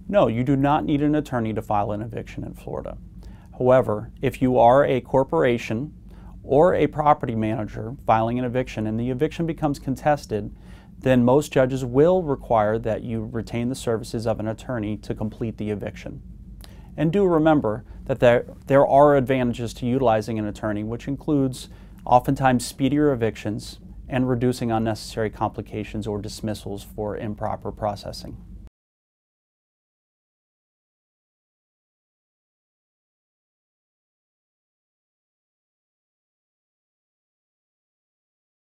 No, you do not need an attorney to file an eviction in Florida. However, if you are a corporation or a property manager filing an eviction and the eviction becomes contested, then most judges will require that you retain the services of an attorney to complete the eviction. And do remember that there are advantages to utilizing an attorney, which includes oftentimes speedier evictions and reducing unnecessary complications or dismissals for improper processing.